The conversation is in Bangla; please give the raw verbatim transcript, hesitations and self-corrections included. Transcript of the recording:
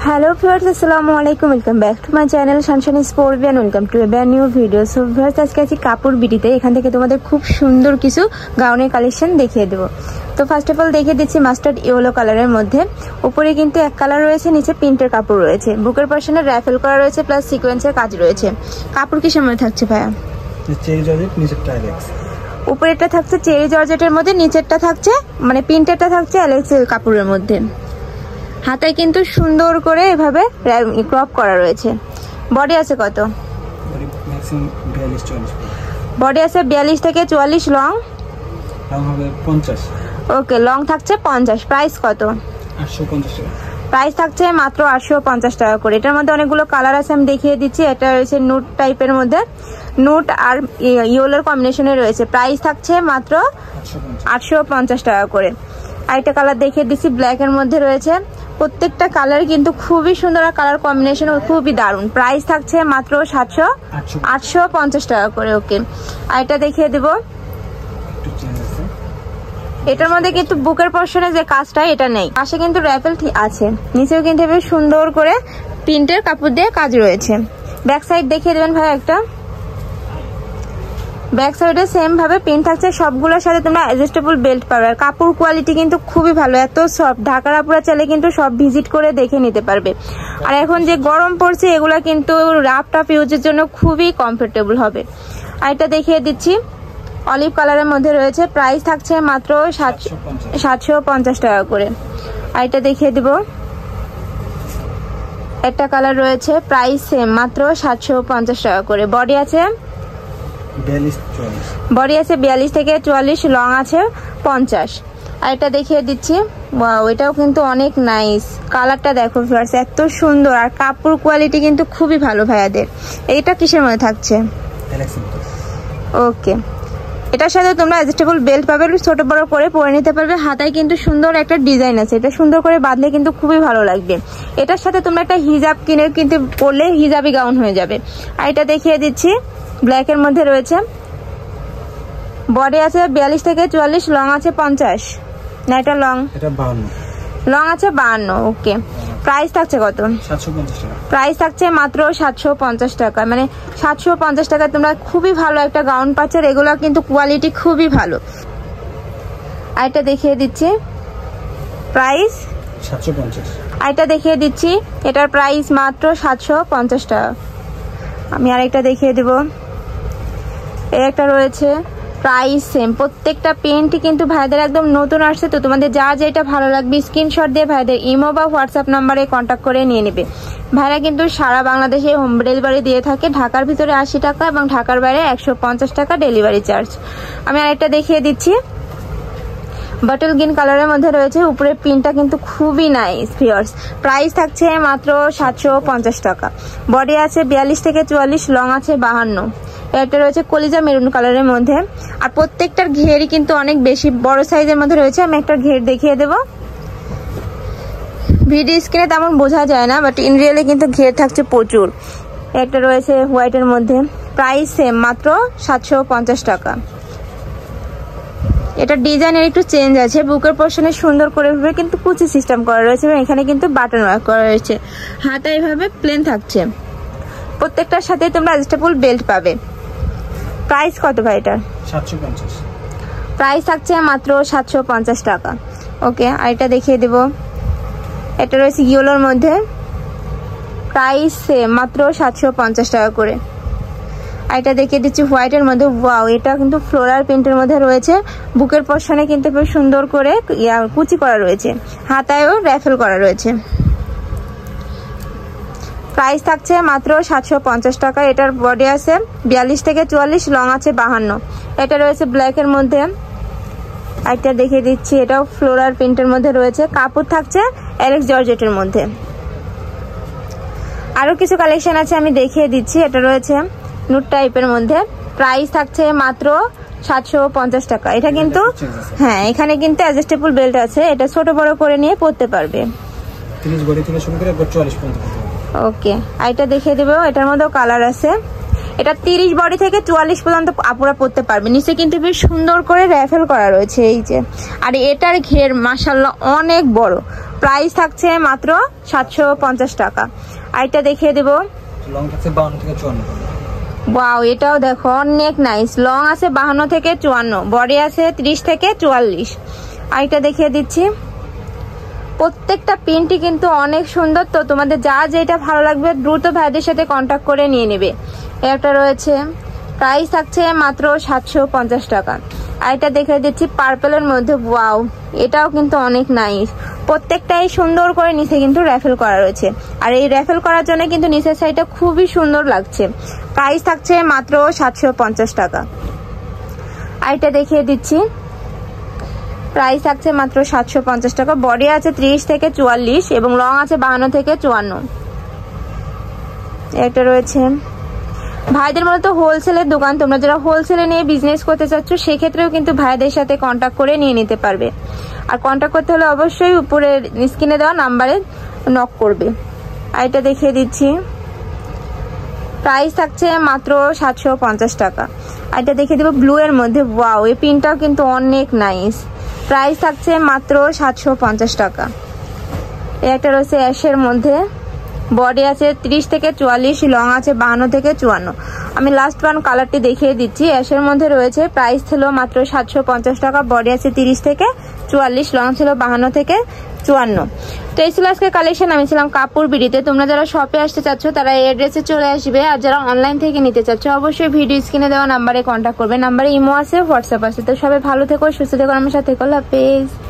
Hello viewers, assalamu alaikum. Welcome back to my channel Sunshine Sport and welcome to a brand new video. So viewers, আজকে আছি কাপড় বিডিতে। এখান থেকে তোমাদের খুব সুন্দর কিছু গাউনের কালেকশন দেখিয়ে দেব। তো ফার্স্ট অফ অল দেখিয়ে দিচ্ছি মাস্টার্ড ইয়েলো কালারের মধ্যে। উপরে কিন্তু এক কালার রয়েছে, নিচে প্রিন্টের কাপড় রয়েছে। বুকের পশনে রাফেল করা রয়েছে প্লাস সিকোয়েন্সের কাজ রয়েছে। কাপড় কি সময় থাকছে ভাইয়া? চেরি জর্জেট, নিচেরটা অ্যালেক্স। উপরেরটা থাকছে চেরি জর্জেটের মধ্যে, নিচেরটা থাকছে মানে প্রিন্টেরটা থাকছে অ্যালেক্স কাপড়ের মধ্যে। হাতায় কিন্তু সুন্দর করে এভাবে ক্রপ করা রয়েছে। বডি আছে কত? বডি আছে বিয়াল্লিশ থেকে চুয়াল্লিশ, লং লং হবে পঞ্চাশ। ওকে, লং থাকছে পঞ্চাশ। প্রাইস কত? আটশো পঞ্চাশ টাকা। প্রাইস থাকছে মাত্র আটশো পঞ্চাশ টাকা করে। এটার মধ্যে অনেকগুলো কালার আছে, আমি দেখিয়ে দিচ্ছি। এটা রয়েছে নুট টাইপের মধ্যে, নুট আর ইয়েলোর কম্বিনেশনে রয়েছে। প্রাইস থাকছে মাত্র আটশো পঞ্চাশ টাকা করে। আরেকটা কালার দেখিয়ে দিচ্ছি, ব্ল্যাক এর মধ্যে রয়েছে। প্রত্যেকটা কালার কিন্তু খুবই সুন্দর আর কালার কম্বিনেশন খুবই দারুণ। প্রাইস থাকছে মাত্র সাতশো আটশো পঞ্চাশ টাকা করে। ওকে, আর এটা দেখিয়ে দেব। এটার মধ্যে কিন্তু বুকের পশনে যে কাজটা এটা নেই, পাশে কিন্তু র্যাফেল আছে, নিচেও কিন্তু বেশ সুন্দর করে প্রিন্টের কাপড় দিয়ে কাজ রয়েছে। ব্যাক সাইড দেখিয়ে দেবেন ভাই একটা। ব্যাক সাইডে সেম ভাবে প্রিন্ট থাকছে। সবগুলোর সাথে তোমরা অ্যাডজাস্টেবল বেল্ট পাবে। আর কাপড় কোয়ালিটি কিন্তু খুবই ভালো, এত সফট। ঢাকার আপুরা চাইলে কিন্তু সব ভিজিট করে দেখে নিতে পারবে। আর এখন যে গরম পড়ছে, এগুলা কিন্তু রাফ টাফ ইউজের জন্য খুবই কমফোর্টেবল হবে। আর এটা দেখিয়ে দিচ্ছি, অলিভ কালারের মধ্যে রয়েছে। প্রাইস থাকছে মাত্র সাতশো পঞ্চাশ টাকা করে। আর এটা দেখিয়ে দিব, একটা কালার রয়েছে, প্রাইস সেম মাত্র সাতশো পঞ্চাশ টাকা করে। বডি আছে বডি আছে বিয়াল্লিশ থেকে চুয়াল্লিশ, লং আছে পঞ্চাশ। আর এটা দেখিয়ে দিচ্ছি, ওয়াও, এটাও কিন্তু অনেক নাইস। কালারটা দেখো ভিউয়ার্স, এত সুন্দর। আর কাপড় কোয়ালিটি কিন্তু খুবই ভালো ভাইয়াদের। এইটা কিসের মধ্যে থাকছে? ওকে, এটার সাথে তোমরা অ্যাডজাস্টেবল বেল্ট পাবে, ছোট বড় করে পরে নিতে পারবে। হাতায় কিন্তু সুন্দর একটা ডিজাইন আছে, এটা সুন্দর করে বাঁধলে কিন্তু খুবই ভালো লাগবে। এটার সাথে তোমরা একটা হিজাব কিনে কিন্তু পরলে হিজাবি গাউন হয়ে যাবে। আর এটা দেখিয়ে দিচ্ছি, ব্ল্যাক এর মধ্যে রয়েছে। বডি আছে বিয়াল্লিশ থেকে চুয়াল্লিশ, লং আছে পঞ্চাশ। না, এটা লং লং আছে বাহান্ন। ওকে, প্রাইস থাকছে কত? প্রাইস থাকছে মাত্র সাতশো পঞ্চাশ টাকা। মানে সাতশো পঞ্চাশ টাকা তোমরা খুবই ভালো একটা গাউন পাচ্ছ। এগুলো কিন্তু কোয়ালিটি খুবই ভালো। আর এটা দেখিয়ে দিচ্ছি, প্রাইস সাতশো পঞ্চাশ। আর এটা দেখিয়ে দিচ্ছি, এটার প্রাইস মাত্র সাতশো পঞ্চাশ টাকা। আমি আরেকটা দেখিয়ে দেব, এই একটা রয়েছে, প্রাইস সেম। প্রত্যেকটা প্রিন্টই কিন্তু ভাইদের একদম নতুন আসছে। তো তোমাদের যা যেটা ভালো লাগবে স্ক্রিনশট দিয়ে ভাইদের ইমো বা হোয়াটসঅ্যাপ নাম্বারে কন্ট্যাক্ট করে নিয়ে নেবে। ভাইরা কিন্তু সারা বাংলাদেশে হোম ডেলিভারি দিয়ে থাকে। ঢাকার ভিতরে আশি টাকা এবং ঢাকার বাইরে একশো পঞ্চাশ টাকা ডেলিভারি চার্জ। আমি আরেকটা দেখিয়ে দিচ্ছি, বটল গ্রিন কালারের মধ্যে রয়েছে। উপরের প্রিন্টটা কিন্তু খুবই নাইস ভিউয়ার্স। প্রাইস থাকছে মাত্র সাতশো পঞ্চাশ টাকা। বডি আছে বিয়াল্লিশ থেকে চুয়াল্লিশ, লং আছে বাহান্ন। একটা রয়েছে কলিজা মেরুন কালারের মধ্যে। আর প্রত্যেকটার ঘেরই কিন্তু অনেক বেশি বড় সাইজের মধ্যে রয়েছে। আমি একটা ঘের দেখিয়ে দেব। ভিডিও স্ক্রিনে তেমন বোঝা যায় না, বাট ইন রিয়েলে কিন্তু ঘের থাকছে প্রচুর। একটা রয়েছে হোয়াইটের মধ্যে। প্রাইস সেম মাত্র সাতশো পঞ্চাশ টাকা। এটা ডিজাইনের একটু চেঞ্জ আছে। বুকের পোর্শনে সুন্দর করে কিন্তু কুচি সিস্টেম করা রয়েছে এবং এখানে কিন্তু বাটন ওয়ার্ক করা রয়েছে। হাতা এইভাবে প্লেন থাকছে। প্রত্যেকটার সাথে তোমরা অ্যাডজাস্টেবল বেল্ট পাবে। প্রাইস কত ভাই এটার? সাতশো পঞ্চাশ। প্রাইস থাকছে মাত্র সাতশো পঞ্চাশ টাকা। ওকে, আর এটা দেখিয়ে দেব, এটা রয়েছে ইয়েলোর মধ্যে। প্রাইস মাত্র সাতশো পঞ্চাশ টাকা করে। আর এটা দেখিয়ে দিচ্ছি হোয়াইটের মধ্যে। ওয়াও, এটা কিন্তু ফ্লোরাল প্রিন্টের মধ্যে রয়েছে। বুকের পশনে কিন্তু বেশ সুন্দর করে কুচি করা রয়েছে। হাতায়ও র্যাফেল করা রয়েছে। প্রাইস থাকছে মাত্র সাতশো পঞ্চাশ টাকা। এটার বডি আছে বিয়াল্লিশ থেকে চুয়াল্লিশ, লং আছে বাহান্ন। এটা রয়েছে ব্ল্যাক এর মধ্যে। একটা দেখিয়ে দিচ্ছি, এটাও ফ্লোরাল প্রিন্টের মধ্যে রয়েছে। কাপড় থাকছে অ্যালেক্স জর্জেটের মধ্যে। আরো কিছু কালেকশন আছে, আমি দেখিয়ে দিচ্ছি। এটা রয়েছে নুট টাইপের মধ্যে। প্রাইস থাকছে মাত্র সাতশো পঞ্চাশ টাকা। এটা কিন্তু হ্যাঁ, এখানে কিন্তু অ্যাডজাস্টেবল বেল্ট আছে। এটা ছোট বড় করে নিয়ে পরতে পারবে। ওকে, আর এটা দেখিয়ে দেবো, এটার মধ্যেও কালার আছে। এটা তিরিশ বডি থেকে চুয়াল্লিশ পর্যন্ত আপুরা পরতে পারবে। নিচে কিন্তু বেশ সুন্দর করে র্যাফেল করা রয়েছে এই যে। আর এটার ঘের মাশাআল্লাহ অনেক বড়, প্রাইস থাকছে মাত্র সাতশো পঞ্চাশ টাকা। আরেকটা দেখিয়ে দেবো, লং থাকছে বাউন্ন থেকে চুয়ান্ন। ওয়াও, এটাও দেখো অনেক নাইস। লং আছে বাহান্ন থেকে চুয়ান্ন, বডি আছে ত্রিশ থেকে চুয়াল্লিশ। আরেকটা দেখিয়ে দিচ্ছি, প্রত্যেকটা প্রিন্টই কিন্তু অনেক সুন্দর। তো তোমাদের যা যেটা ভালো লাগবে দ্রুত ভাইদের সাথে কন্ট্যাক্ট করে নিয়ে নেবে। একটা রয়েছে, প্রাইস থাকছে মাত্র সাতশো পঞ্চাশ টাকা। আরেকটা দেখিয়ে দিচ্ছি পার্পেলের মধ্যে, ওয়াও এটাও কিন্তু অনেক নাইস। প্রত্যেকটাই সুন্দর করে নিচে কিন্তু র্যাফেল করা রয়েছে, আর এই র্যাফেল করার জন্য কিন্তু নিচের সাইডটা খুবই সুন্দর লাগছে। প্রাইস থাকছে মাত্র সাতশো পঞ্চাশ টাকা। আরেকটা দেখিয়ে দিচ্ছি, প্রাইস থাকছে মাত্র সাতশো পঞ্চাশ টাকা। বডি আছে ত্রিশ থেকে চুয়াল্লিশ এবং লং আছে বাহান্ন থেকে চুয়ান্ন। একটা রয়েছে, ভাইদের মূলত হোলসেলের দোকান, তোমরা যারা হোলসেলে নিয়ে বিজনেস করতে চাচ্ছ সেক্ষেত্রেও কিন্তু ভাইদের সাথে কন্ট্যাক্ট করে নিয়ে নিতে পারবে। আর কন্ট্যাক্ট করতে হলে অবশ্যই উপরের স্ক্রিনে দেওয়া নাম্বারে নক করবে। আর এটা দেখিয়ে দিচ্ছি, প্রাইস থাকছে মাত্র সাতশো পঞ্চাশ টাকা। আর এটা দেখিয়ে দেবো ব্লু এর মধ্যে, ওয়াও এই প্রিন্টটাও কিন্তু অনেক নাইস। প্রাইস থাকছে মাত্র সাতশো পঞ্চাশ টাকা। একটা রয়েছে অ্যাশের মধ্যে, বডি আছে ত্রিশ থেকে চুয়াল্লিশ, লং আছে বাহান্ন থেকে চুয়ান্ন। আমি লাস্ট ওয়ান কালারটি দেখিয়ে দিচ্ছি, অ্যাশের মধ্যে রয়েছে। প্রাইস ছিল মাত্র সাতশো পঞ্চাশ টাকা, বডি আছে তিরিশ থেকে চুয়াল্লিশ, লং ছিল বাহান্ন থেকে চুয়ান্ন। তো এই ছিল আজকে কালেকশন। আমি ছিলাম কাপড় বিড়িতে। তোমরা যারা শপে আসতে চাচ্ছ তারা এই অ্যাড্রেসে চলে আসবে, আর যারা অনলাইন থেকে নিতে চাচ্ছ অবশ্যই ভিডিও স্ক্রিনে দেওয়া নাম্বারে কন্ট্যাক্ট করবে। নাম্বারে ইমো আছে, হোয়াটসঅ্যাপ আছে। তো সবাই ভালো থেকো, সুস্থ থেকো, আমার সাথে থেকো। আল্লাহ হাফেজ।